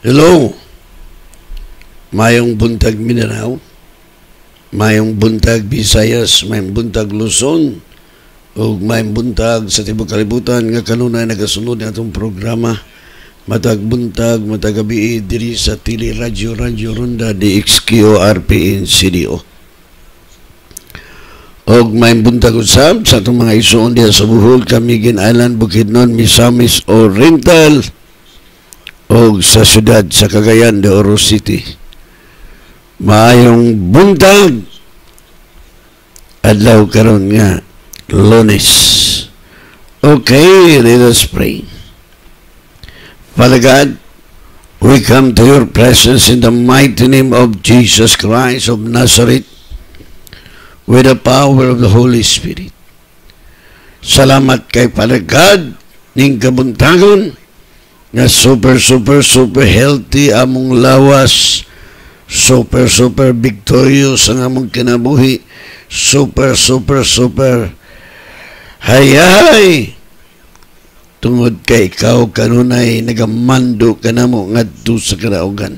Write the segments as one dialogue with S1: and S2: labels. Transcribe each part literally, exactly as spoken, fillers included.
S1: Hello, mayong buntag Mindanao, mayong buntag Visayas, mayong buntag Luzon, o mayong buntag sa tibok kalibutan nga kanunay nagasunod ng atong programa matag buntag, matag gabi diri sa Tili Radio Radio Ronda D X Q O R P N C D O. Og mayong buntag usab sa atong mga isuon diya sa Bohol, Camiguin Island, Bukidnon, Misamis Oriental, o sa syudad sa Cagayan de Oro City. Maayong buntag adlaw karon nga Lunes. Okay, let us pray. Father God, we come to your presence in the mighty name of Jesus Christ of Nazareth with the power of the Holy Spirit. Salamat kay Father God ning kabuntagon nga super super super healthy among lawas, super super victorious ang among kinabuhi, super super super hayay tungod kay ikaw kanunay nagamando ka namo ngadto sa kadaugan.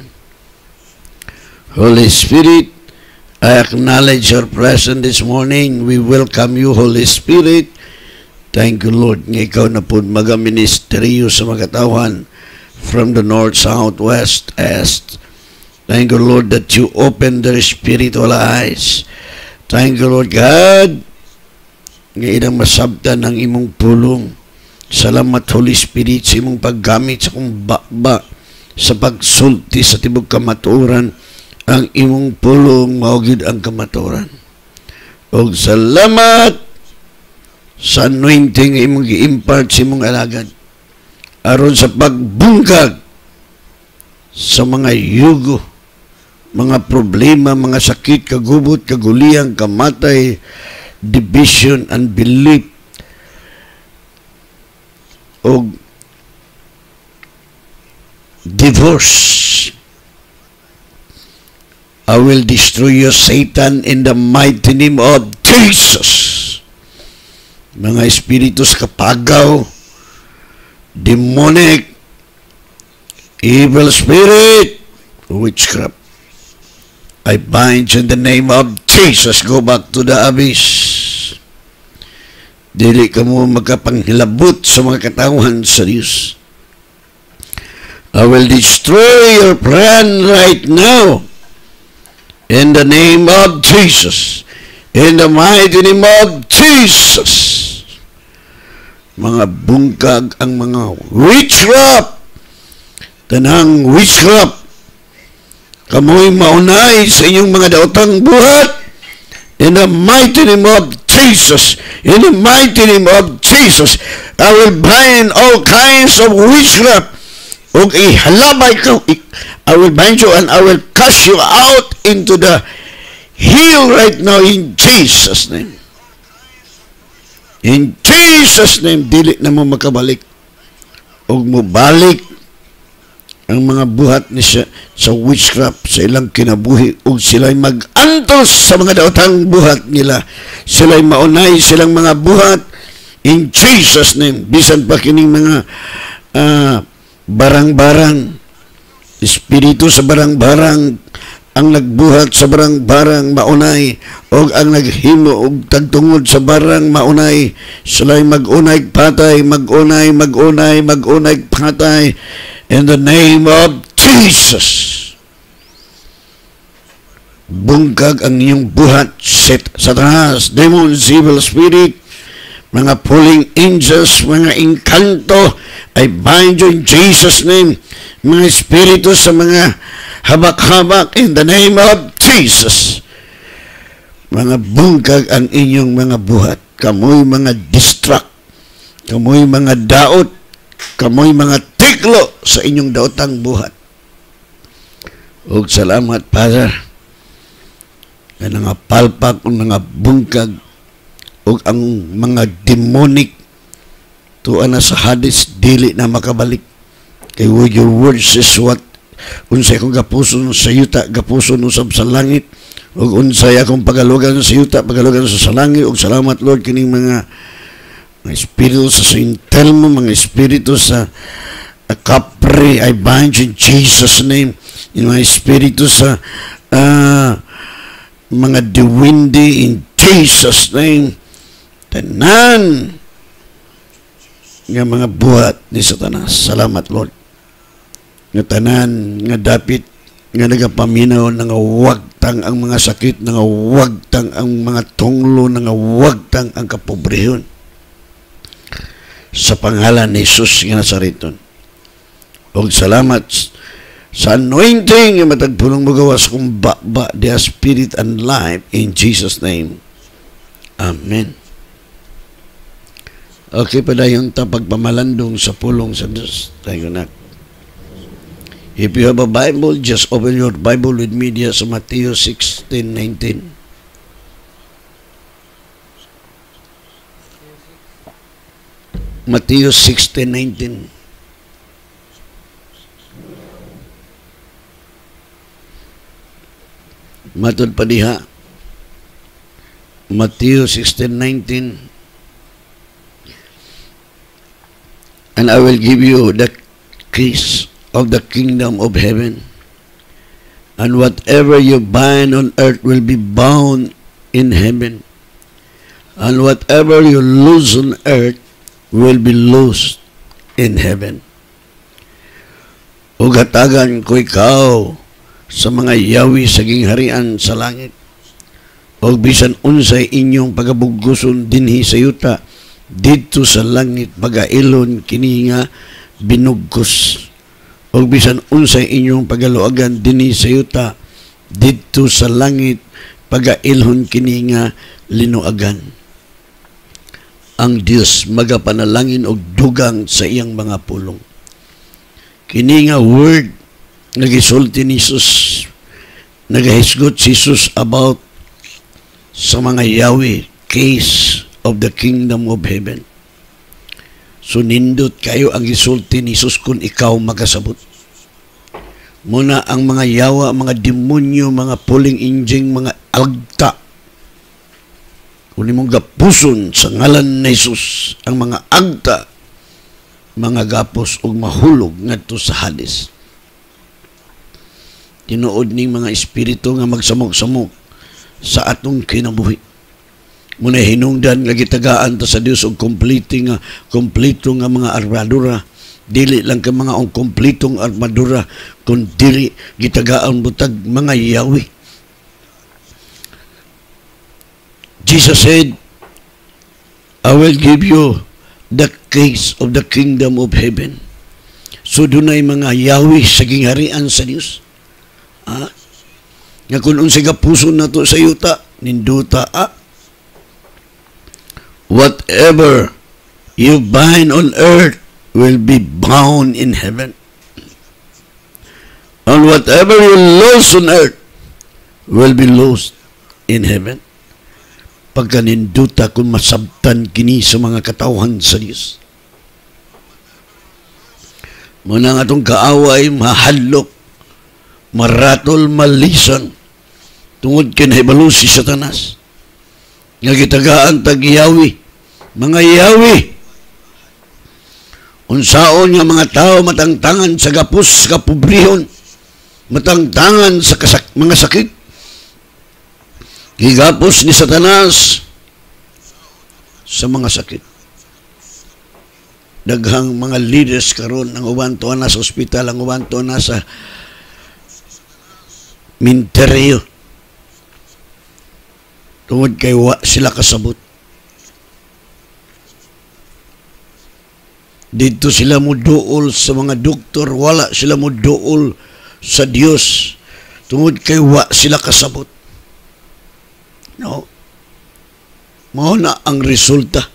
S1: Holy Spirit, I acknowledge your presence this morning. We welcome you, Holy Spirit. Thank you, Lord, nga ikaw na po magaministeryo sa mga katawan from the north, south, west, east. Thank you, Lord, that you open their spiritual eyes. Thank you, Lord God, nga inang masabtan ng imong pulong. Salamat, Holy Spirit, sa imong paggamit sa kong bakba sa pagsulti sa tibok kamaturan. Ang imong pulong maugid ang kamaturan. O salamat sa anointing imong gi-impart sa imong alagad aron sa pagbungkag sa mga yugo, mga problema, mga sakit, kagubot, kaguliyang, kamatay, division, unbelief, o divorce. I will destroy you, Satan, in the mighty name of Jesus. Mga espiritus kapagaw, demonic, evil spirit, witchcraft, I bind you in the name of Jesus. Go back to the abyss. Dili ka mo magkapanghilabot sa mga katawan sa Diyos. I will destroy your plan right now in the name of Jesus. In the mighty name of Jesus. Mga bungkag ang mga witchcraft, tanang witchcraft, kamoy maunay sa inyong mga daotang buhat in the mighty name of Jesus. In the mighty name of Jesus, I will bind all kinds of witchcraft. O ihalabay ka, I will bind you and I will cast you out into the hell right now in Jesus' name. In Jesus' name, dili na mo makabalik. O mo balik ang mga buhat ni siya sa witchcraft sa ilang kinabuhi o sila'y mag-antos sa mga daotang buhat nila. Sila'y maunay silang mga buhat in Jesus' name. Bisan pa kining mga uh, barang-barang, espiritu sa barang-barang, ang nagbuhat sa barang-barang maunay o ang naghimo og tagtungod sa barang maunay, sila'y mag-unay patay, mag-unay, mag-unay, mag-unay patay in the name of Jesus. Bungkag ang iyong buhat, Satanas, demons, evil spirit, mga pulling angels, mga inkanto, I bind you in Jesus' name. Mga espiritu sa mga habak-habak in the name of Jesus. Mga bungkag ang inyong mga buhat. Kamoy mga distract. Kamoy mga daot. Kamoy mga tiklo sa inyong daotang buhat. Og salamat, Father. Nga nga palpak o nga bungkag o ang mga demonic tuwa na sa Hades dili na makabalik. Kay your word says what unsay akong gapuson sa yuta, gapuson usab sa langit, ug unsay akong pagalugan sa yuta, pagalugan sa langit. Ug salamat, Lord, kining mga mga espiritu sa Saint Telmo, mga espiritu sa kapre, I bind you in Jesus' name. In my spiritu sa uh, mga diwindi in Jesus' name. Tanan nga mga buhat ni Satanas. Salamat, Lord. Nga tanan, nga dapit, nga nagapaminaw, nga wagtang ang mga sakit, nga wagtang ang mga tunglo, nga wagtang ang kapobrehon. Sa pangalan ni Jesus nga Nazareton. O salamat sa anointing nga matagpulong magawas kong ba-ba their spirit and life in Jesus' name. Amen. Okay, padayon ta pagpamalandong sa pulong sa Diyos. Tayo na. If you have a Bible, just open your Bible with me diya sa Matthew sixteen nineteen. Matthew sixteen nineteen. Matod pa diha. Matthew sixteen nineteen. And I will give you the keys of the kingdom of heaven. And whatever you bind on earth will be bound in heaven. And whatever you loose on earth will be loosed in heaven. Ugatagan ko ikaw sa mga yawi sa gingharian sa langit. O bisan unsay inyong pagabuguson dinhi sa yuta, dito sa langit pagailon kini nga binugkos. O bisan unsay inyong pagaluagan dinhi sa yuta, dito sa langit pagailhon kini nga linuagan. Ang Dios magapanalangin og dugang sa iyang mga pulong. Kini nga word nagisulti ni Jesus, nagahisgot si Jesus about sa mga yawi, case of the kingdom of heaven. So nindot kayo ang gisulti ni Jesus kung ikaw makasabot. Muna ang mga yawa, mga demonyo, mga pulling injing, mga agta. Kung mong gapuson sa ngalan ni Jesus ang mga agta, mga gapos o mahulog ngadto sa Hades. Tinuod ning mga espiritu nga magsamok-samok sa atong kinabuhi. Muna hinungdan nga gitagaan ta sa Dios og kompleto nga kompleto nga mga armadura. Dili lang ka mga ang kompletong armadura, kun dili gitagaan butag mga yawi. Jesus said, I will give you the keys of the kingdom of heaven. So dunay mga yawi sa gingharian sa Dios. Ah? Nga kung unsay gapuson nato sa yuta, ninduta ah. Whatever you bind on earth will be bound in heaven. And whatever you loose on earth will be loosed in heaven. Pagkaninduta kung masabtan kini sa mga katawhan sa Diyos. Muna nga itong kaaway, mahadlok, maratol, malisan, tungod kinahibalo si Satanas. Nga gitagaan tag-yawi, mga yawi, unsaon nga mga tao matangtangan sa gapos, sa kapobrehon, matangtangan sa kasak mga sakit. Gigapos ni Satanas sa mga sakit. Daghang mga leaders karon ang uban tuwa na sa ospital, ang uban tuwa na sa minteryo. Tungod kay wa sila kasabot. Dito sila mo duol sa mga doktor, wala sila mo duol sa Dios. Tungod kay wa sila kasabot. No. Mao na ang resulta.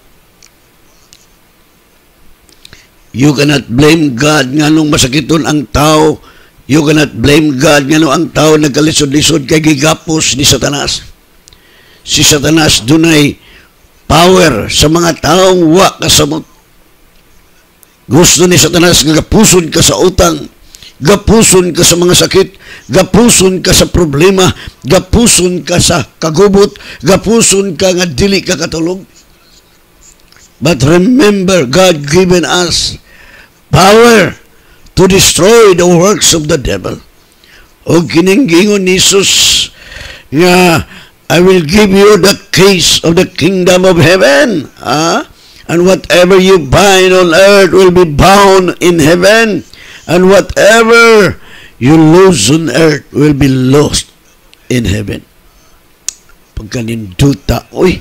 S1: You cannot blame God nga nung masakiton ang tao. You cannot blame God nga nung ang tao nagkalisod-lisod kay gigapos ni Satanas. Si Satanas dunay power sa mga taong wa kasabot. Gusto ni Satanas nga gapuson ka sa utang, gapuson ka sa mga sakit, gapuson ka sa problema, gapuson ka sa kagubot, gapuson ka nga dili ka katulog. But remember, God given us power to destroy the works of the devil. O kininggingon ni Jesus nga, I will give you the keys of the kingdom of heaven. Ah? And whatever you bind on earth will be bound in heaven. And whatever you lose on earth will be lost in heaven. Pagkaninduta, uy,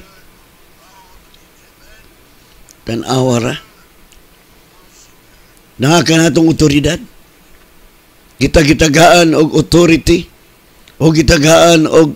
S1: tanawa ra. Naka na itong otoridad. Kita-kitagaan og authority. O gitagaan og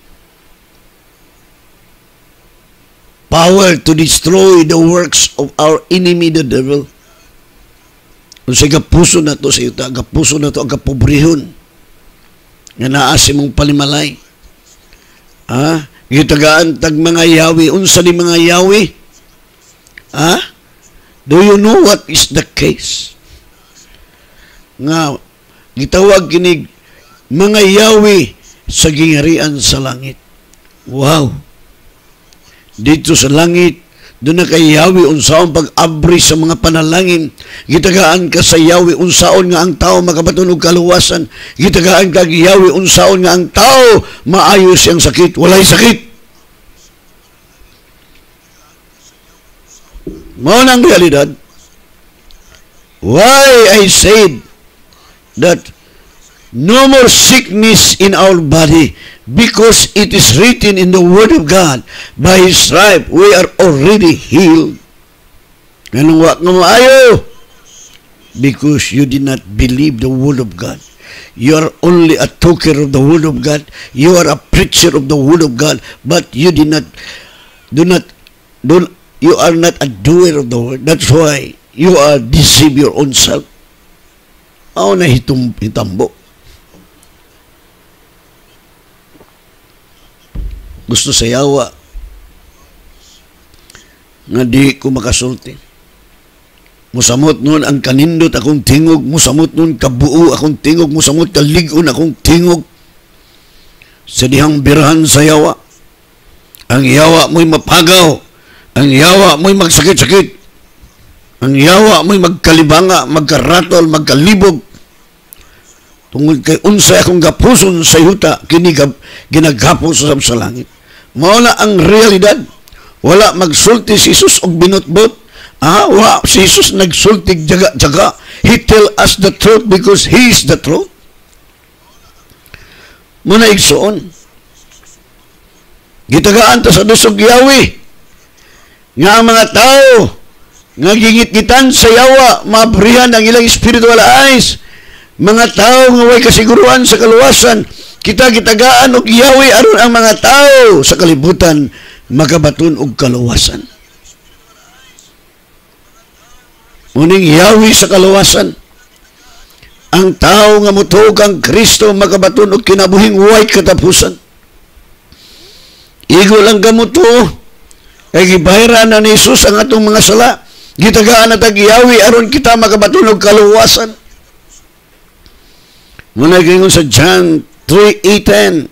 S1: power to destroy the works of our enemy, the devil. Kung sa kapuso na to sa yuta, kapuso na to ang kapobrehon nga naasi mong palimalay. Ha? Gitagaan tag mga yawi. Unsa ni mga yawi? Ha? Do you know what is the case? Nga, gitawag kinig mga yawi sa gingarian sa langit. Wow! Dito sa langit, doon na kay yawi unsaon pag-abri sa mga panalangin. Gitagaan ka sa yawi unsaon nga ang tao makabaton og kaluwasan. Gitagaan ka yawi unsaon nga ang tao maayo siyang sakit, walay sakit. Mao nang realidad. Why I said that no more sickness in our body, because it is written in the Word of God, by His stripe we are already healed. Anong wa nga maayo? Because you did not believe the Word of God. You are only a talker of the Word of God. You are a preacher of the Word of God, but you did not, do not, do, you are not a doer of the Word. That's why you are deceive your own self. Ako na hitum, hitambo. Gusto sa yawa nga di ko makasulti. Musamot nun ang kanindot akong tingog, musamot nun kabuo akong tingog, musamot kaligon akong tingog sa dihang birahan sa yawa. Ang yawa mo'y mapagaw, ang yawa mo'y magsakit-sakit, ang yawa mo'y magkalibanga, magkaratol, magkalibog. Tungod kay unsay akong gapuson sa yuta, kini ginagapos sa sa langit. Mao na ang realidad. Wala magsulti si Jesus og binutbot. Ah, wa si Jesus nagsulti jaga-jaga. He tell us the truth because He is the truth. Muna igsoon. Gitagaan ta sa dusog yawi. Nga ang mga tao nga gingit-gitan sa yawa, mabrihan ang ilang spiritual eyes. Mga tao nga way kasiguruhan sa kaluwasan, kita gitagaan og yawi aron ang mga tao sa kalibutan makabaton og kaluwasan. Muning yawi sa kaluwasan, ang tao nga mutuog ang Kristo makabaton og kinabuhing way katapusan. Igo lang gamuto kay gibayran na ni Jesus ang atong mga sala. Gitagaan na tag yawi aron kita makabaton og kaluwasan. Muna gingon sa John three eighteen.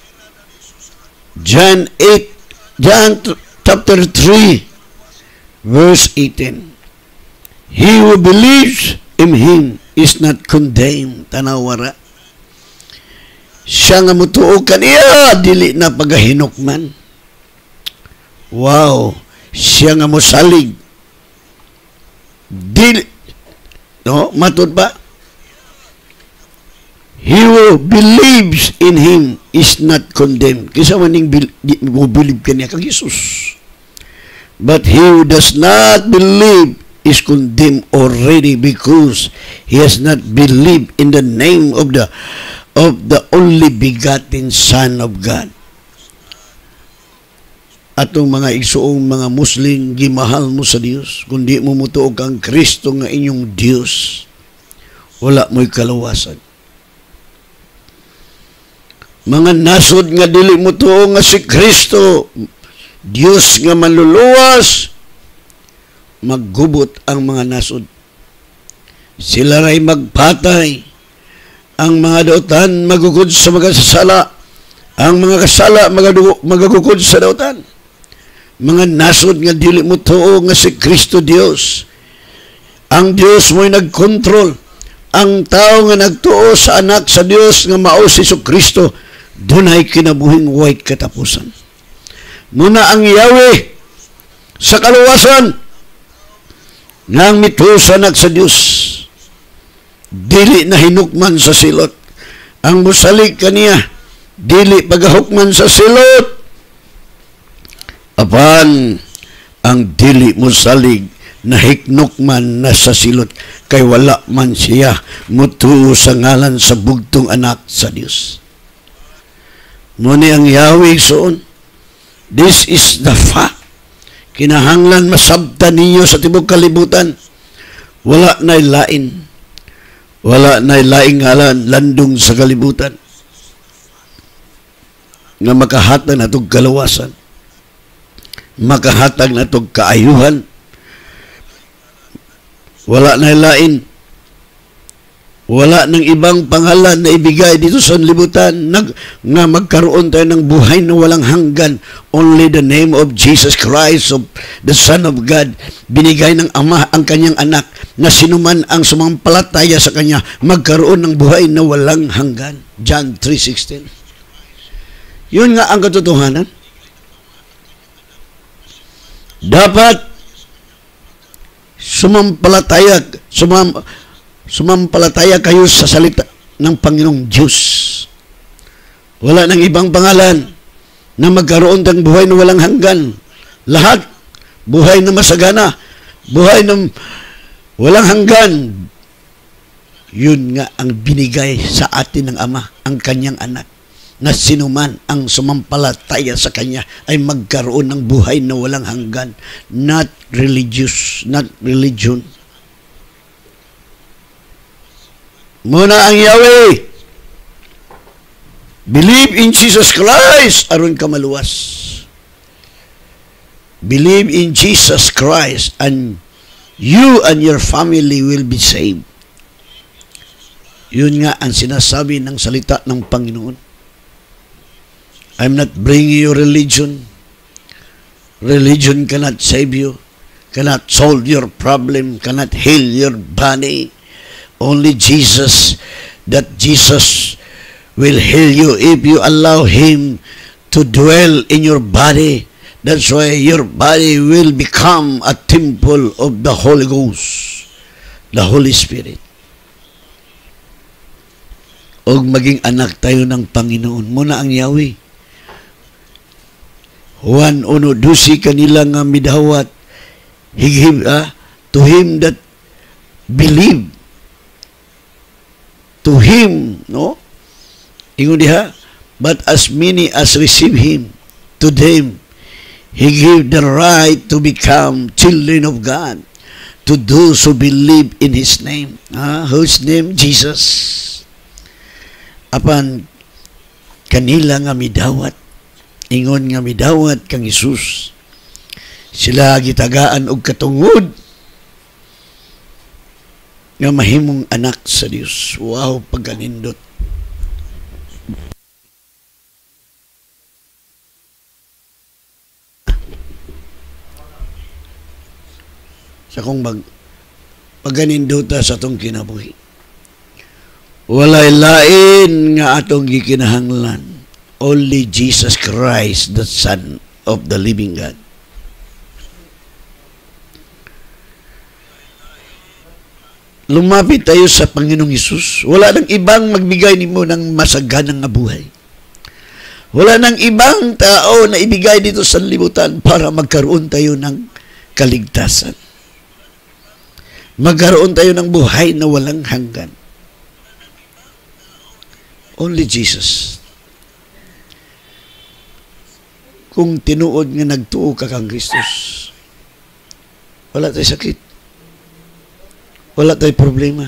S1: John eight, John chapter three, verse eighteen. He who believes in Him is not condemned. Tanawara. Siya nga mutuo kaniya, dili na pagahinukman. Wow. Siya nga mosalig. Dili. No, matud ba? He who believes in Him is not condemned. Kisa maning mo believe kaniya kang Jesus. But he who does not believe is condemned already because he has not believed in the name of the of the only begotten Son of God. Atong mga igsuong mga Muslim, gimahal mo sa Dios. Kundi mo mutuog ang Kristo nga inyong Dios, wala mo'y kaluwasan. Mga nasod nga dili mo tuo nga si Kristo, Dios nga manluluwas, maggubot ang mga nasod. Sila ray magpatay, ang mga dautan magugod sa mga sasala, ang mga kasala magagugod sa dautan. Mga nasod nga dili mo tuo nga si Kristo Dios. Ang Dios mo'y nagkontrol. ang tao nga nagtuo sa anak sa Dios nga mao si Kristo dunay kinabuhing way katapusan. Muna ang Yahweh sa kaluwasan nga ang mitusanag sa Dios dili na hinukman sa silot. Ang musalig kaniya dili pagahukman sa silot. Apan ang dili musalig na hiknukman na sa silot kay wala man siya mutuo sa ngalan sa bugtong anak sa Dios. Muni ang Yahweh soon. This is the fact. Kinahanglan masabtan ninyo sa tibok kalibutan. Wala na'y lain. Wala na'y laing ngalan landong sa kalibutan. Nga makahatag na itong kalawasan. Makahatag na itong kaayuhan. Wala na'y lain. Wala ng ibang pangalan na ibigay dito sa libutan nag, nga magkaroon tayo ng buhay na walang hanggan. Only the name of Jesus Christ, of the Son of God, binigay ng Ama ang kanyang anak na sinuman ang sumampalataya sa kanya magkaroon ng buhay na walang hanggan. John three sixteen. Yun nga ang katotohanan. Dapat sumampalataya, sumam sumampalataya kayo sa salita ng Panginoong Diyos. Wala nang ibang pangalan na magkaroon ng buhay na walang hanggan. Lahat, buhay na masagana, buhay na walang hanggan. Yun nga ang binigay sa atin ng Ama, ang kanyang anak, na sinuman ang sumampalataya sa kanya ay magkaroon ng buhay na walang hanggan. Not religious, not religion. Muna ang Yahweh. Believe in Jesus Christ aron ka maluwas. Believe in Jesus Christ and you and your family will be saved. Yun nga ang sinasabi ng salita ng Panginoon. I'm not bringing you religion. Religion cannot save you, cannot solve your problem, cannot heal your body. Only Jesus, that Jesus will heal you if you allow Him to dwell in your body. That's why your body will become a temple of the Holy Ghost, the Holy Spirit. O maging anak tayo ng Panginoon. Muna ang Yahweh. Juan uno dusi kanila nga midawat higib ah, to him that believe. To him, no? Ingon diha, but as many as receive him, to them he gave the right to become children of God, to those who believe in his name. Ah, whose name? Jesus. Apan kanila nga midawat, ingon nga midawat kang Hesus. Sila gitagaan og katungod nga mahimong anak sa Dios. Wow, pagkanindot. Sa kong mag pagkanindota sa atong kinabuhi. Walay lain nga atong gikinahanglan. Only Jesus Christ, the Son of the living God. Lumapit tayo sa Panginoong Hesus. Wala nang ibang magbigay nimo ng masaganang nga buhay. Wala nang ibang tao na ibigay dito sa libutan para magkaroon tayo ng kaligtasan. Magkaroon tayo ng buhay na walang hanggan. Only Jesus. Kung tinuod nga nagtuo ka kang Kristus, wala tayo sakit. Wala tayong problema.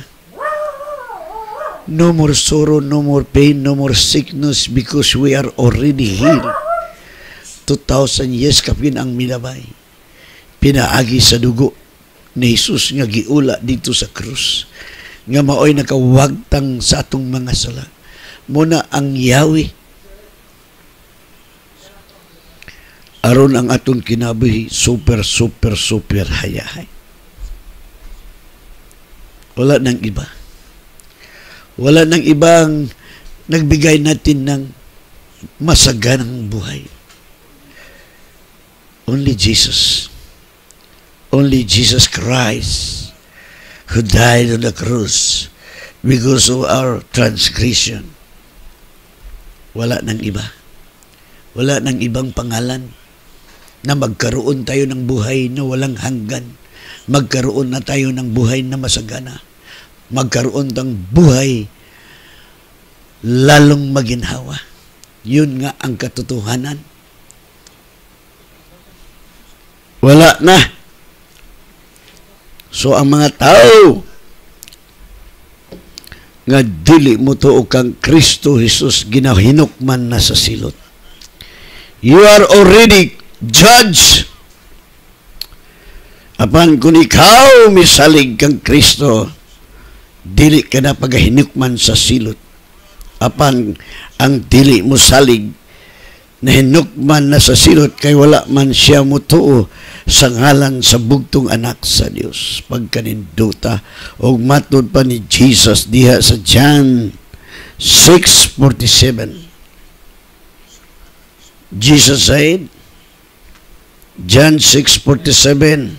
S1: No more sorrow, no more pain, no more sickness because we are already healed. two thousand years kapin ang milabay. Pinaagi sa dugo ni Jesus nga giula dito sa krus. Nga maoy nakawagtang sa atong mga sala. Muna ang Yahweh. Aron ang atong kinabuhi super, super, super hayahay. Wala nang iba. Wala nang ibang nagbigay natin ng masaganang buhay. Only Jesus. Only Jesus Christ who died on the cross because of our transgression. Wala nang iba. Wala nang ibang pangalan na magkaroon tayo ng buhay na walang hanggan. Magkaroon na tayo ng buhay na masagana. Magkaroon ng buhay lalong maginhawa. Yun nga ang katotohanan. Wala na. So ang mga tao nga dili mo to kang Kristo Jesus ginahinukman na sa silot. You are already judged. Apan kung ikaw misalig kang Kristo, dili ka na pagahinukman sa silot. Apan ang dili mo salig na hinukman na sa silot kay wala man siya mutuo sa ngalan sa bugtong anak sa Dios. Pagkaninduta o matod pa ni Jesus diha sa John six forty-seven. Jesus said, John six forty-seven,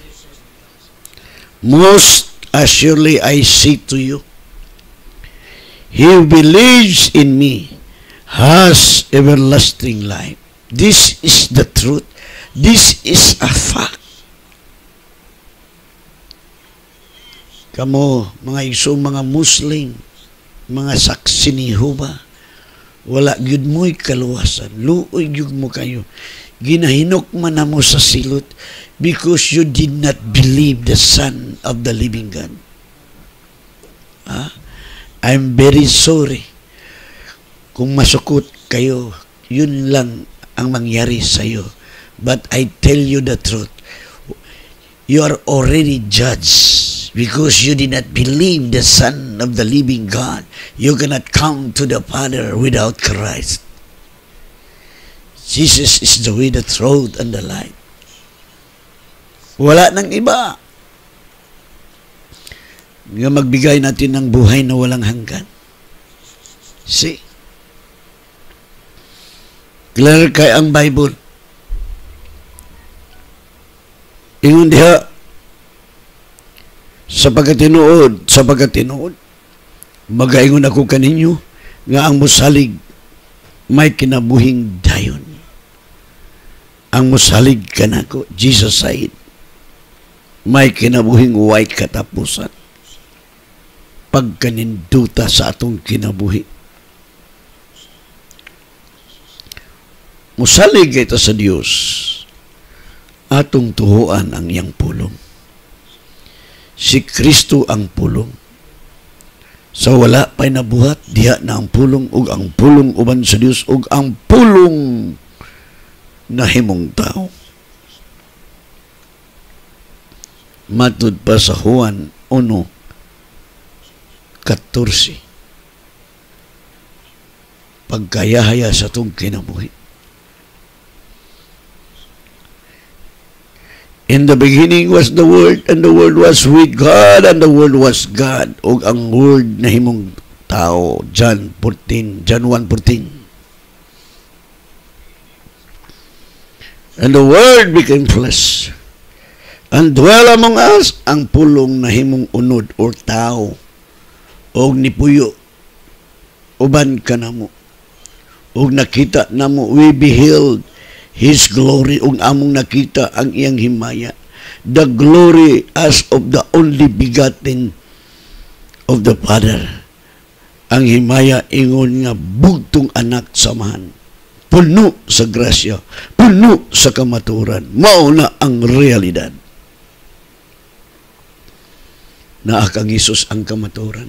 S1: most assuredly I say to you, he who believes in me has everlasting life. This is the truth. This is a fact. Kamo, mga iso, mga Muslim, mga saksi ni Jehovah, wala gyud mo'y kaluwasan. Luoy gyud mo kayo. Ginahinok man na mo sa silot because you did not believe the Son of the living God. Ah? I'm very sorry. Kung masukot kayo, yun lang ang mangyari sa'yo. But I tell you the truth. You are already judged because you did not believe the Son of the living God. You cannot come to the Father without Christ. Jesus is the way, the truth, and the light. Wala nang iba nga magbigay natin ng buhay na walang hanggan. See? Clear kay ang Bible. Ingon diha, sa pagkatinuod, sa pagkatinuod, magaingon ako kaninyo, nga ang musalig may kinabuhing dayon. Ang musalig kanako, Jesus said, may kinabuhing way katapusan. Pagkaninduta sa atong kinabuhi. Musalig ito sa Dios, atong tuhuan ang iyang pulong. Si Kristo ang pulong. Sa wala pa'y nabuhat, diha na ang pulong, ug ang pulong uban sa Dios, ug ang pulong na himong tao. Matud pa sa Juan one fourteen. Pagkayahaya sa itong kinabuhi. In the beginning was the Word, and the Word was with God, and the Word was God. O ang Word na himong tao. John fourteen, John one fourteen. And the Word became flesh, and dwell among us, ang pulong na himong unod or tao. O nipuyo, uban ka na mo. O nakita na mo, we beheld His glory, ung among nakita ang iyang himaya. The glory as of the only begotten of the Father. Ang himaya ingon nga bugtong anak samahan. Puno sa grasya, puno sa kamaturan. Mauna ang realidad. Naa kang Isus ang kamaturan.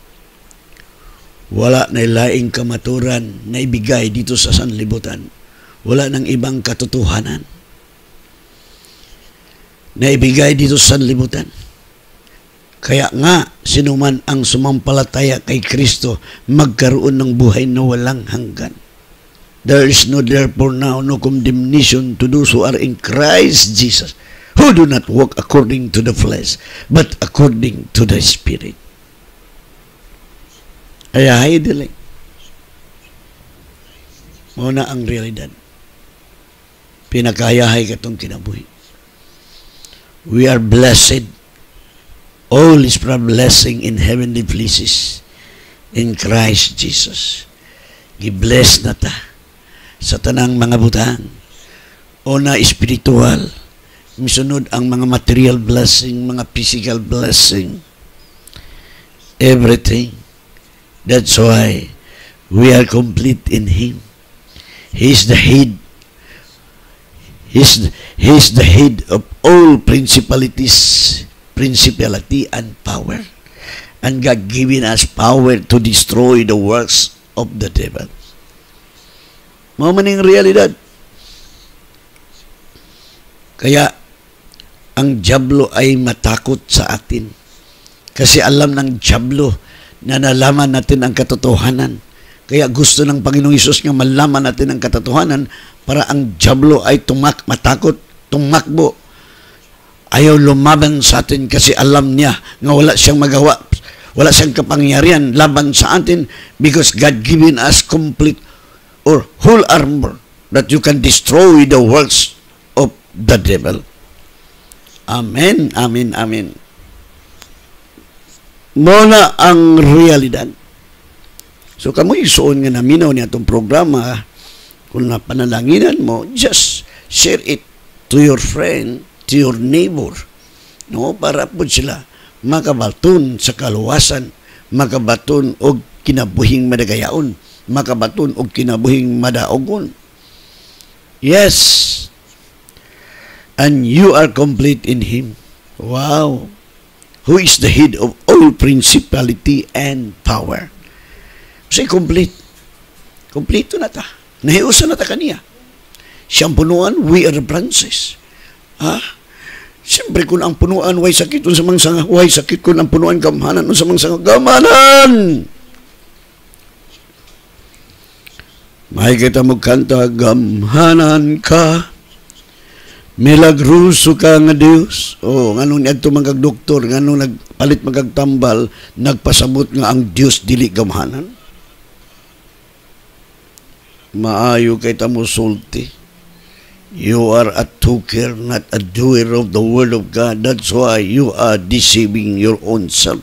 S1: Wala na laing kamaturan na ibigay dito sa sanlibutan. Wala nang ibang katotohanan na ibigay dito sa sanlibutan. Kaya nga, sinuman ang sumampalataya kay Kristo, magkaroon ng buhay na walang hanggan. There is no therefore now no condemnation to those who are in Christ Jesus, who do not walk according to the flesh, but according to the Spirit. Ayahay dili. Muna ang realidad. Pinakayahay katong kinabuhi. We are blessed. All is from blessing in heavenly places in Christ Jesus. Gi-bless na ta sa tanang mga butang. Una spiritual. Misunod ang mga material blessing, mga physical blessing. Everything. That's why we are complete in Him. He is the head. He is, he is the head of all principalities, principality and power. And God given us power to destroy the works of the devil. Mao man ang realidad. Kaya ang diablo ay matakot sa atin. Kasi alam ng diablo na nalaman natin ang katotohanan. Kaya gusto ng Panginoong Hesus nga malaman natin ang katotohanan para ang diablo ay tumak, matakot, tumakbo. Ayaw lumaban sa atin kasi alam niya nga wala siyang magawa. Wala siyang kapangyarihan laban sa atin because God given us complete or whole armor that you can destroy the works of the devil. Amen, amen, amen. Muna ang realidad. So, kamo isuon nga naminaw niya itong programa, kung napanalaginan mo, just share it to your friend, to your neighbor. No? Para po sila makabaton sa kaluwasan, makabaton og kinabuhing madagayaon, makabaton og kinabuhing madaogon. Yes. And you are complete in Him. Wow. Who is the head of all principality and power. Kasi complete. Kompleto na ta. Nahiusan na ta kaniya. Siyang punuan, we are the branches. Ha? Siyempre kung ang punuan, way sakit, kung sa mga sanga, way sakit, kung ang punuan, gamhanan, kung sa mga sanga, gamhanan! May kita mo kanta, gamhanan ka, milagruso ka nga Diyos. O, nga nung nagto magag doktor, nga nung nagpalit magagtambal, nagpasabot nga ang Diyos dili gamhanan. Maayo kay tamo sulti. You are a talker, not a doer of the word of God. That's why you are deceiving your own self.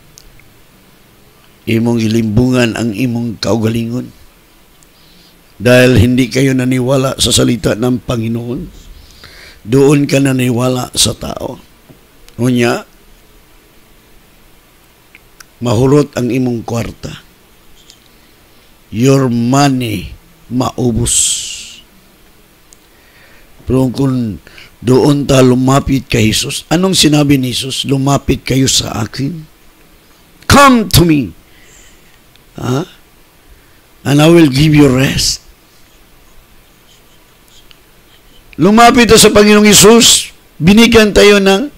S1: Imong ilimbungan ang imong kaugalingon. Dahil hindi kayo naniwala sa salita ng Panginoon, doon ka naniwala sa tao. Ngunya, mahurot ang imong kwarta. Your money maubos. Pero kung doon ta lumapit kay Jesus, anong sinabi ni Jesus? Lumapit kayo sa akin. Come to me. Ha? And I will give you rest. Lumapit tayo sa Panginoong Jesus, binigyan tayo ng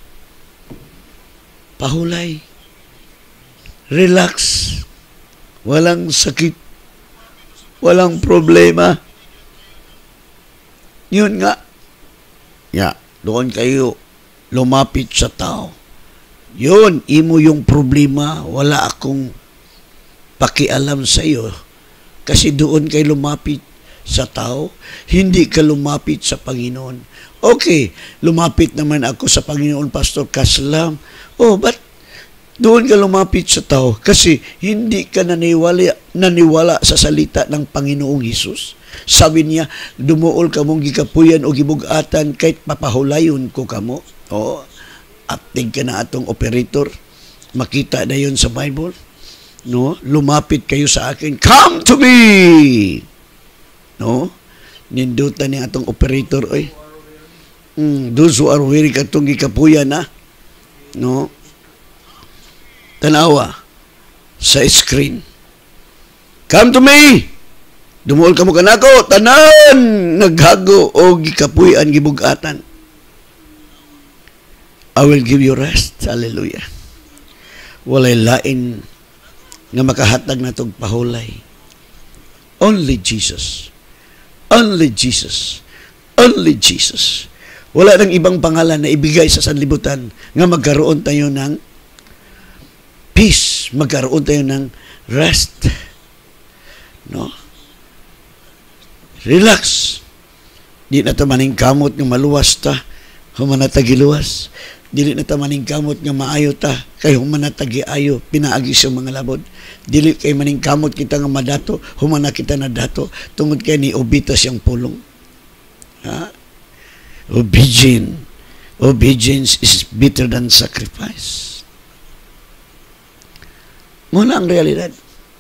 S1: pahulay. Relax. Walang sakit. Walang problema. Yun nga. Ya, doon kayo lumapit sa tao. Yun, imo yung problema. Wala akong pakialam sa iyo. Kasi doon kayo lumapit sa tao. Hindi ka lumapit sa Panginoon. Okay, lumapit naman ako sa Panginoon, Pastor Kaslam. Oh, but doon ka lumapit sa tao kasi hindi ka naniwala, naniwala sa salita ng Panginoong Hesus. Sabi niya, dumuol ka mong gikapuyan o gibugatan kahit papahulayon ko kamo. O, acting ka na atong operator. Makita na yun sa Bible. No? Lumapit kayo sa akin. Come to me! No? Nindutan niya atong operator. Oy. Mm, those who are weary katong gikapuyan na. No? Tanawa sa screen. Come to me! Dumuol ka mo kanako, tanan! Naghago o gikapuy-an gibugatan. I will give you rest. Hallelujah. Walay lain nga makahatag na itong pahulay. Only Jesus. Only Jesus. Only Jesus. Wala nang ibang pangalan na ibigay sa sanlibutan nga magkaroon tayo ng peace, magkaroon tayo ng Rest. No? Relax. Di na ta maning kamot nga maluwas ta, human na tagiluwas. Dili na ta maning kamot nga maayo ta, kay human na tagiayo, pinaagi sa mga labod. Dili kay maning kamot kita nga madato, human na kita na dato, tungod kay ni ubitas yang pulong. Ha? Obedience. Obedience is better than sacrifice. Muna ang realidad.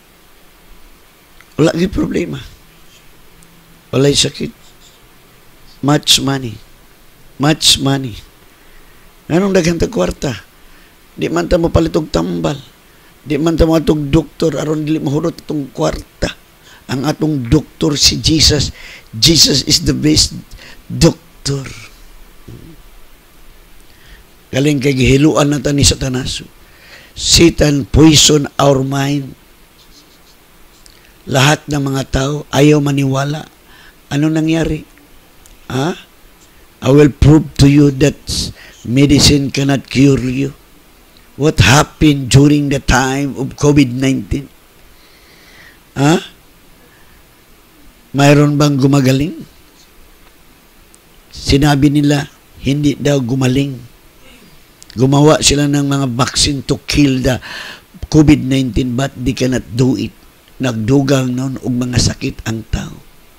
S1: Wala yung problema. Wala yung sakit. Much money. Much money. Anong daghang ta kwarta? Di man ta mapalitog tambal. Di man ta matog doktor aron dili mahurot itong kwarta. Ang atong doktor si Jesus. Jesus is the best doctor. Galing kay gihiluan na ta ni Satanas. Satan poison our mind. Lahat ng mga tao ayaw maniwala. Ano nangyari? Ha? I will prove to you that medicine cannot cure you. What happened during the time of COVID nineteen? Ha? Mayroon bang gumagaling? Sinabi nila, hindi daw gumaling. Gumawa sila ng mga vaccine to kill the COVID nineteen, but they cannot do it. Nagdugang noon og mga sakit ang tao.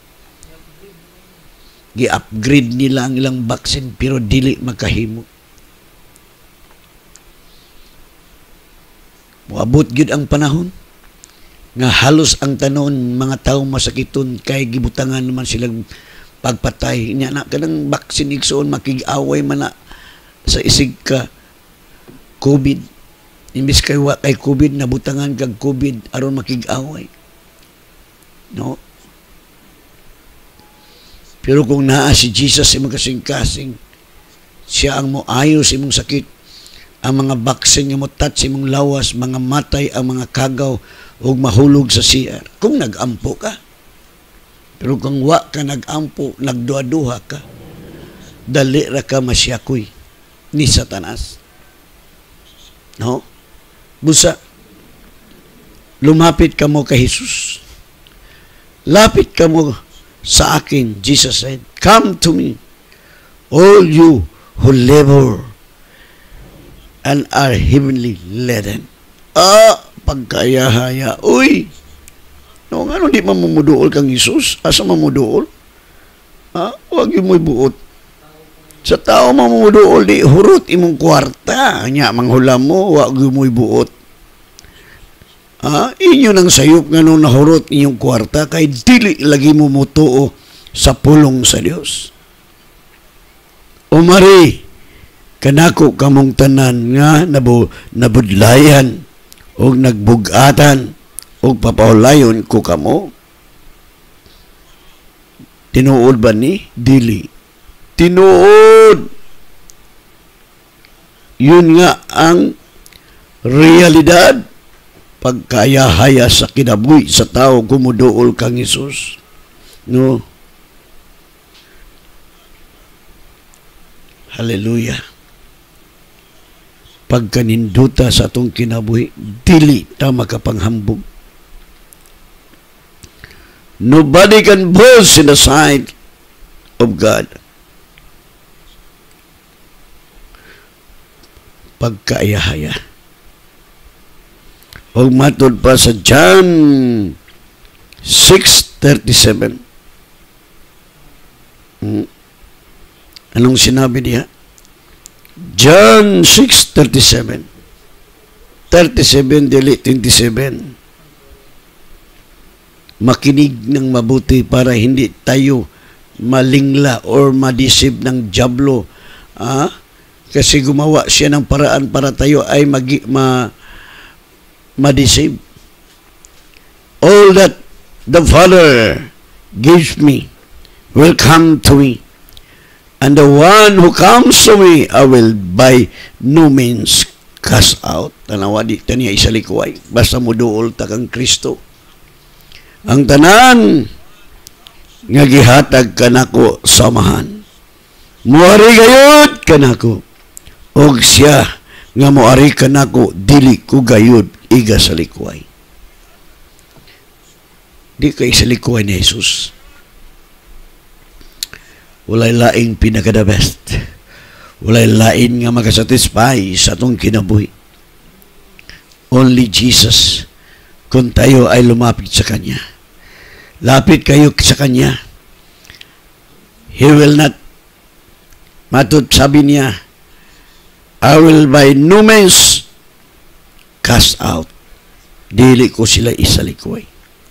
S1: Gi-upgrade nila ang ilang vaccine pero dili makahimo. Moabot gyud ang panahon nga halos ang tanon mga tao masakiton kay gibutangan naman silang pagpatay. Nya na kanang vaccine igsoon makig-away man na sa isig ka COVID. Imbis kay wa kay COVID, nabutangan kag COVID aron makig-away. No? Pero kung naa si Jesus sa imong kasing-kasing, siya ang moayo sa imong sakit. Ang mga vaccine nga mo touch sa imong lawas, mga matay ang mga kagaw ug mahulog sa C R. Kung nag-ampo ka. Pero kung wa ka nag-ampo, nagduha-duha ka, dali ra ka masyakoy ni Satanas. No? Busa, lumapit ka mo kay Jesus. Lapit ka mo sa akin, Jesus said, come to me, all you who labor and are heavenly laden. Ah, pagkayahaya. Uy! No, nga di mamumuduol kang Jesus? Asa mamuduol? Ha? Huwag yung mo'y buot. Sa tao mamuduol di hurot imong kwarta. Nya manghula mo, wag mo'y buot. Ha? Inyo nang sayop nga nung nahurot inyong kwarta kay dili lagi mo mutuo sa pulong sa Dios. Umari kanako kamong tanan nga nabu, nabudlayan o nagbugatan o papahulayon ko kamo. Tinuod ba ni? Dili. Tinuod. Yun nga ang realidad. Pagkayahaya sa kinabuhi sa tao kumuduol kang Isus. No? Hallelujah. Pagkaninduta sa atong kinabuhi, dili ta makapanghambog. Nobody can boast in the sight of God. Pagkaayahaya. O matod pa sa John six thirty-seven. Hmm. Anong sinabi niya? John six thirty-seven. thirty-seven dili twenty-seven. Makinig ng mabuti para hindi tayo malingla or madisib ng diablo. Ah? Kasi gumawa siya ng paraan para tayo ay mag ma madisib. All that the Father gives me will come to me. And the one who comes to me, I will by no means cast out. Tanawa, di taniya isalikuay. Basta mo dool ta kang Kristo. Ang tanan, nga gihatag kanako samahan. Muari gayud kanako. Og siya, nga muari kanako, dili ko gayud iga salikuay. Di kay sa likuan ni Jesus. Walay laing pinaka-the best. Walay lain nga makasatisfy sa atong kinabuhi. Only Jesus, kung tayo ay lumapit sa Kanya. Lapit kayo sa Kanya. He will not, matut sabi niya, I will by no means cast out. Dili ko sila isalikoy.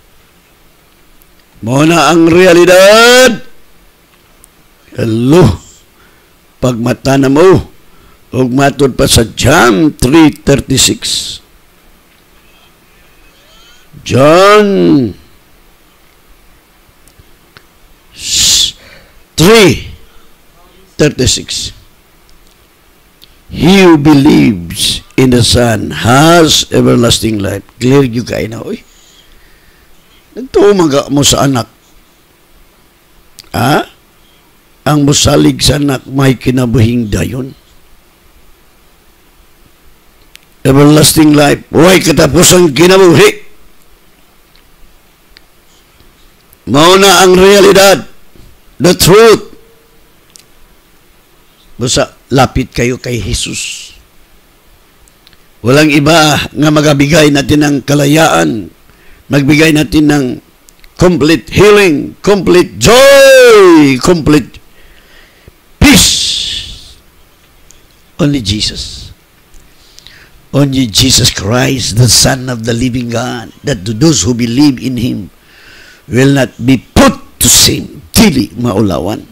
S1: Muna ang realidad. Hello. Pagmata na mo. Ug matod pa sa John three thirty-six. John three thirty-six. He who believes in the Son has everlasting life. Clear you kayo na, oy. Nagtumaga mo sa anak. Ha? Ang musalig sa anak may kinabuhing dayon. Everlasting life. Huwag katapusang kinabuhi. Mauna ang realidad. The truth. Basta lapit kayo kay Jesus. Walang iba nga magabigay natin ng kalayaan, magbigay natin ng complete healing, complete joy, complete peace. Only Jesus. Only Jesus Christ, the Son of the living God, that to those who believe in Him will not be put to shame. Dili maulawan.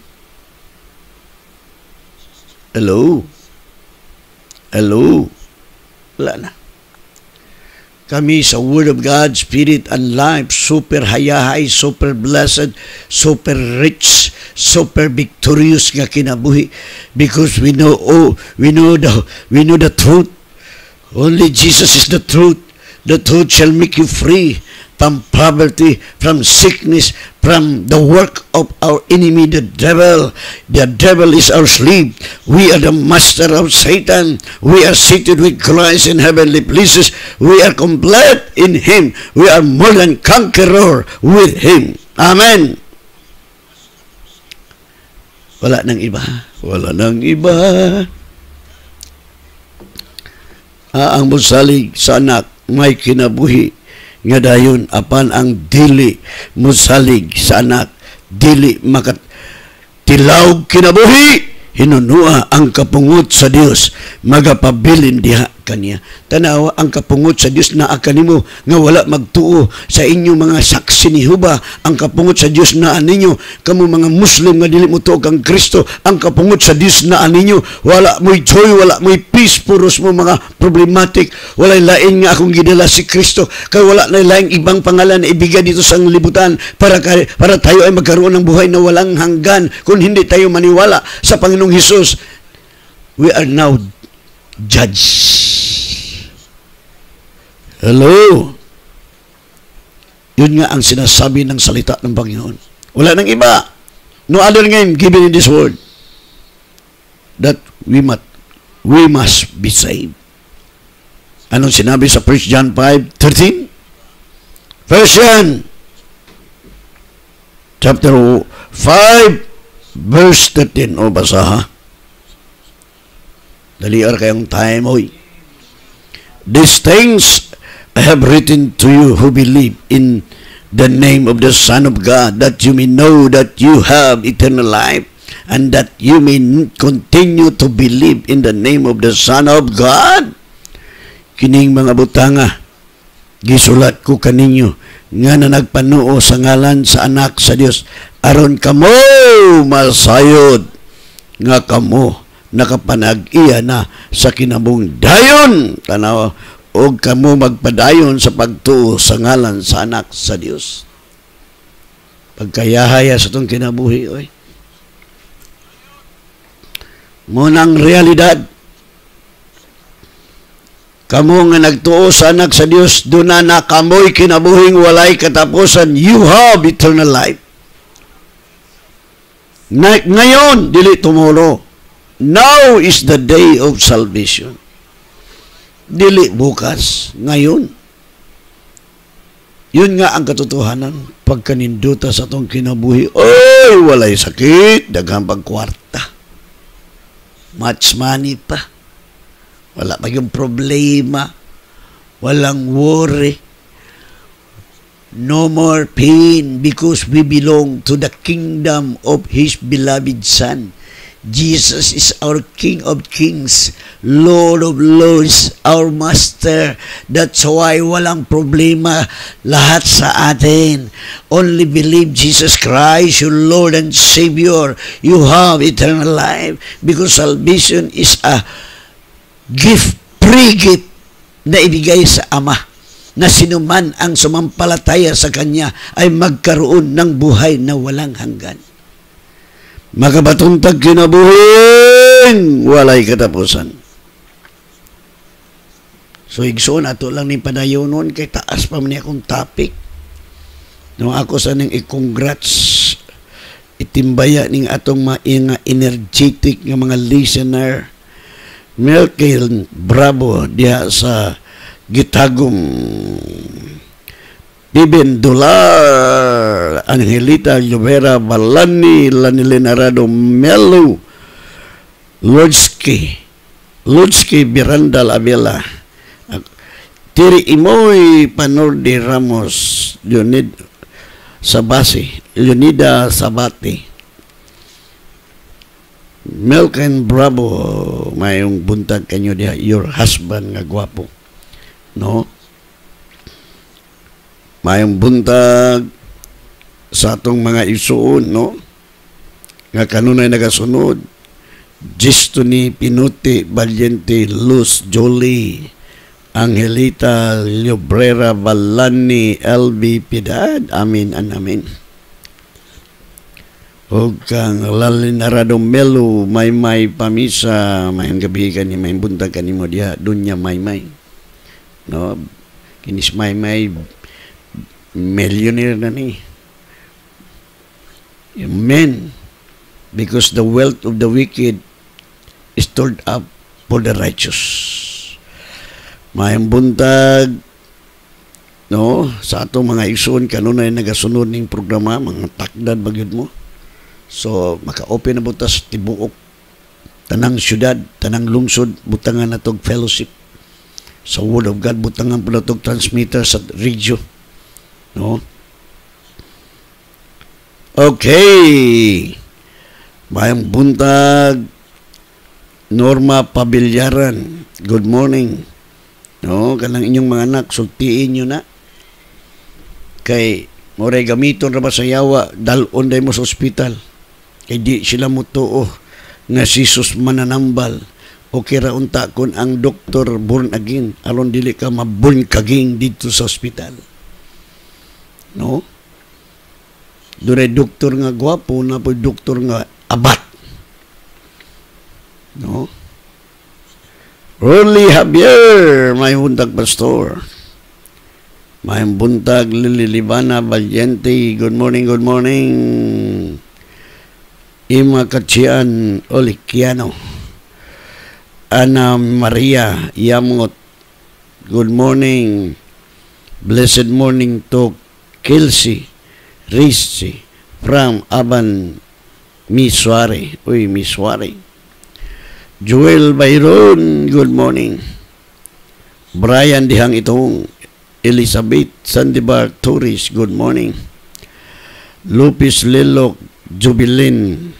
S1: Hello? Hello? Wala na. Kami sa Word of God, Spirit and Life, super hayahay, super blessed, super rich, super victorious nga kinabuhi because we know, oh, we know the, we know the truth. Only Jesus is the truth. The truth shall make you free from poverty, from sickness, from the work of our enemy, the devil. The devil is our slave. We are the master of Satan. We are seated with Christ in heavenly places. We are complete in Him. We are more than conqueror with Him. Amen. Wala nang iba. Wala nang iba. Ah, ang musalig sa anak may kinabuhi nga dayon apan ang dili musalig sa anak dili makat tilaw kinabuhi hinunua ang kapungot sa Dios magapabilin diha kaniya. Tanawa ang kapungot sa Dios naa kanimo nga wala magtuo sa inyo mga saksi ni Jehova. Ang kapungot sa Dios naa ninyo kamo mga Muslim nga dili mo tuo kang Kristo. Ang kapungot sa Dios naa ninyo wala mo'y joy, wala mo'y peace, puros mo mga problematic. Walay lain nga akong gidala si Kristo kay wala na laing ibang pangalan na ibigay dito sa libutan para para tayo ay magkaroon ng buhay na walang hanggan kung hindi tayo maniwala sa Panginoong Hesus. We are now judged. Hello? Yun nga ang sinasabi ng salita ng Panginoon. Wala nang iba. No other name given in this world that we must, we must be saved. Anong sinabi sa First John five thirteen? First John chapter five verse thirteen. O basa ha? Daliar kayong time, oy. These things I have written to you who believe in the name of the Son of God, that you may know that you have eternal life, and that you may continue to believe in the name of the Son of God. Kining mga butanga, gisulat ko kaninyo, nga na nagpanuo sa ngalan sa anak sa Dios, aron kamo masayod, nga kamo nakapanag-iya na sa kinabung dayon. Tanaw, o kamo magpadayon sa pagtuo sa ngalan sa anak sa Dios. Pagkayahaya sa itong kinabuhi, oy. Munang realidad. Kamo nga nagtuo sa anak sa Dios, doon na na kamoy kinabuhing walay katapusan. You have eternal life. Na, ngayon, dili tomorrow. Now is the day of salvation. Dili bukas, ngayon. Yun nga ang katotohanan. pagkaninduta sa atong kinabuhi, oy, walay sakit, daghang pagkwarta. Much money pa. Wala pa yung problema. Walang worry. No more pain because we belong to the kingdom of His beloved Son. Jesus is our King of Kings, Lord of Lords, our Master. That's why walang problema lahat sa atin. Only believe Jesus Christ, your Lord and Savior. You have eternal life because salvation is a gift, free gift na ibigay sa Ama, na sinuman ang sumampalataya sa Kanya ay magkaroon ng buhay na walang hanggan. Makabatuntag kinabuhin, walay katapusan. So, igsoon, ato lang ni padayonon, kay taas pa man akong topic. Nung ako sa nang i-congrats, itimbaya ning atong mga energetic ng mga listener, Melkel Bravo, diha sa Gitagum, Piben Dolar, Angelita Llovera Balani, Lanilenarado Melo, Lodski, Lodski Birandal Abela, Tiri Imoy Panordi Ramos, Leonid Sabasi, Leonida Sabati, Melken Bravo, mayong buntag kanyo diha, your husband nga gwapo, no? Mayong buntag sa atong mga isuon, no? Nga kanunay nagasunod. Gistoni Pinuti Valiente Luz Jolie Angelita Llobrera Balani L B Piedad. Amin and amin. O kang Lalinarado Melo may may pamisa mayang gabi ka ni may buntag ka ni mo diha dunya may may, no? Kinis may may millionaire na ni. Amen. Because the wealth of the wicked is stored up for the righteous. Mayang buntag, no, sa atong mga igsoon kanunay nagasunod ning programa, mga takdad bagyod mo. So maka-open na butas tibuok tanang syudad, tanang lungsod, butangan natog fellowship sa Word of God, butangan po natog transmitter sa radio, no? Okay. Mayang buntag, Norma Pabilyaran, good morning. No, kanang inyong mga anak, sultiin nyo na. Kay, moray gamiton ra ba sa yawa, dalon day mo sa ospital. Kay di sila mo tuo nga si Jesus mananambal. O kira unta kun ang doktor born again, aron dili ka maborn kaging dito sa ospital. No? Doon doktor nga gwapo, na po doktor nga abat. No? Rolly Javier, may buntag pastor. May buntag Lilibana Valiente, good morning, good morning. Ima Kachian Olikiano. Ana Maria Yamot, good morning. Blessed morning to Kelsey Rizzi from Aban Miswari. Uy, Miswari. Joel Bayron, good morning. Brian Dihang Itong, Elizabeth Sandibar Torres, good morning. Lupis Lelok Jubilin,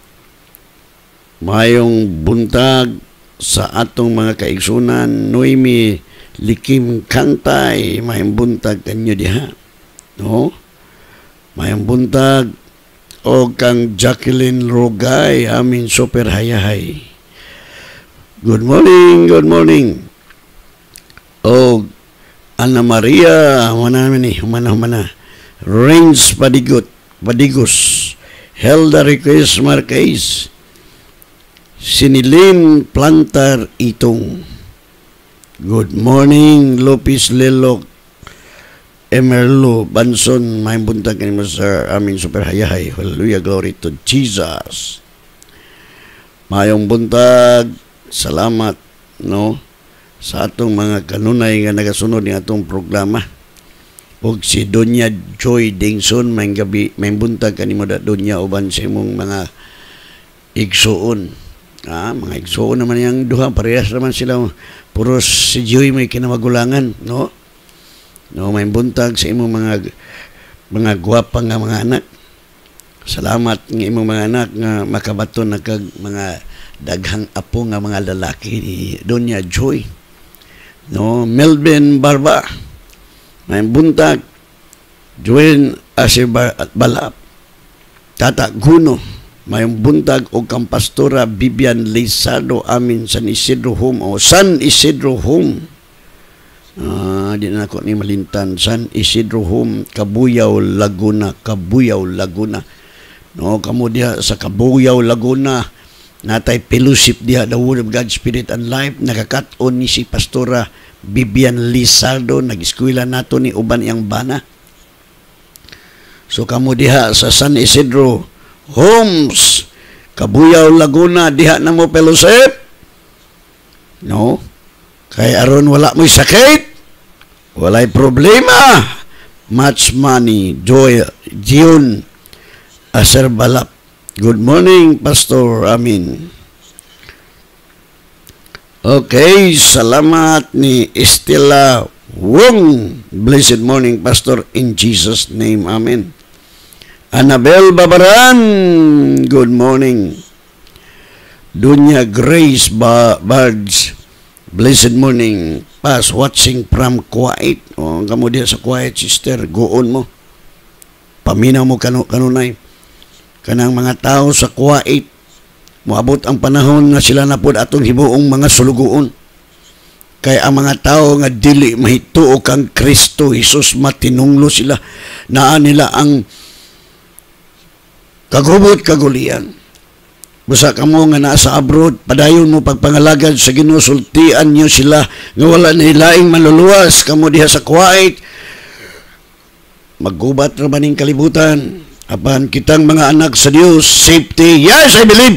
S1: mayong buntag sa atong mga kaigsunan. Noemi Likim Kantay, mayong buntag kanyo diha, no? Mayong buntag o kang Jacqueline Rogay, amin super hayahay. Good morning, good morning. O Ana Maria, humana namin eh, humana, humana. Rains Padigot, Padigos, Helda Request Marquez, Sinilin Plantar Itong. Good morning, Lopez Lelok, Emerlo Banson, may buntag kanimo sir, amin super hayahay. Hallelujah, glory to Jesus. Mayong buntag, salamat, no, sa atong mga kanunay nga nagasunod ng atong programa. ug si Donya Joy Dingson may gabi may buntag kanimo da Donya uban sa imong mga igsuon. Ah, mga igsuon naman yang duha parehas naman sila puros si Joy may kinamagulangan, no? No, may buntag sa imong mga mga gwapa nga mga anak. Salamat ng imong mga anak nga makabaton na kag mga daghang apo nga mga lalaki ni Donya Joy. No, Melvin Barba. May buntag Joel Asibar at Balap. Tata Guno. May buntag o kang pastora Bibian Lizardo amin San Isidro Home o San Isidro Home. Ah, di na ako ni malintan. San Isidro Home, Kabuyaw, Laguna, Kabuyaw, Laguna. No, kamo diha sa Kabuyaw, Laguna, natay fellowship diha the Word of God, Spirit and Life. Nakakat-on ni si Pastora Bibian Lizardo, nag-eskwela nato ni uban iyang bana. So kamo diha sa San Isidro Homes, Kabuyaw, Laguna, diha na mo fellowship. No? Kay aron wala mo'y sakit, walay problema. Much money, joy, June Aser Balap. Good morning, Pastor. Amin. Okay, salamat ni Estela Wong. Blessed morning, Pastor, in Jesus' name. Amen. Annabel Babaran, good morning. Dunya Grace ba Bards, blessed morning. Pas watching from Kuwait. O, kamu dia sa Kuwait, sister, goon mo. Paminaw mo kanu kanunay. Kanang mga tao sa Kuwait, moabot ang panahon nga sila na po atong hibuong mga sulugoon. Kaya ang mga tao nga dili mahituo kang Kristo Jesus, matinunglo sila. Naan nila ang kagubot kagulian. Busa ka mo nga nasa abroad, padayon mo pagpangalagad sa Ginoo, sultian niyo sila nga wala na ilaing maluluwas. Kamo diha sa Kuwait, maggubat ra maning kalibutan. Apan kitang mga anak sa Dios, safety. Yes, I believe.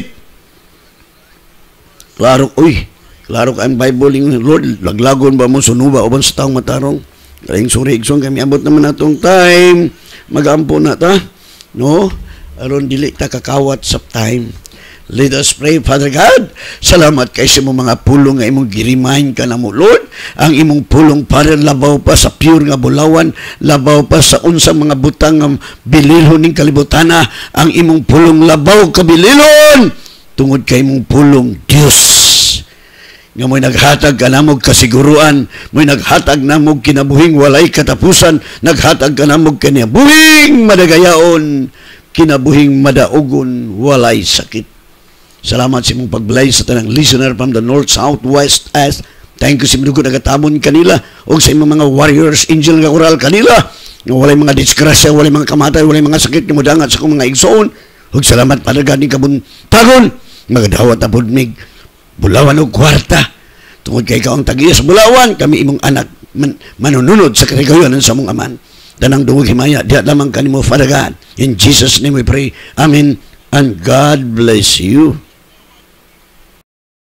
S1: Klaro, uy, klaro ka ang Bible, Lord, laglagon ba mo sunuba uban sa taong matarong? Kaling suri, igsong kami abot naman natong time, mag-ampo na ta, no? Aron dili ta kakawat sa time. Let us pray. Father God, salamat kay sa imong mga pulong nga imong girimahin ka na mo, Lord. Ang imong pulong para labaw pa sa pure nga bulawan, labaw pa sa unsang mga butang nga bililhon ning kalibutana. Ang imong pulong labaw kabililon tungod kay imong pulong Dios. Nga mo'y naghatag ka namog kasiguruan, mo'y naghatag namog kinabuhing walay katapusan, naghatag ka namog kinabuhing madagayaon, kinabuhing madaugon, walay sakit. Salamat sa imong pagbalay sa tanang listener from the north, south, west, east. Thank you sa mga nagatamon kanila o sa imong mga warriors, angel nga oral kanila. Nga walay mga disgrasya, walay mga kamatay, walay mga sakit nga mudangat sa kong mga igsoon. Ug salamat para gani kabuntagon. Magadawat na budmig, bulawan o kwarta. Tungod kay ikaw ang tagiya sa bulawan, kami imong anak man, manununod sa katigayonan sa mong aman. Tanang dungog himaya, diya lamang kanimo, Father God. In Jesus' name we pray. Amen. And God bless you.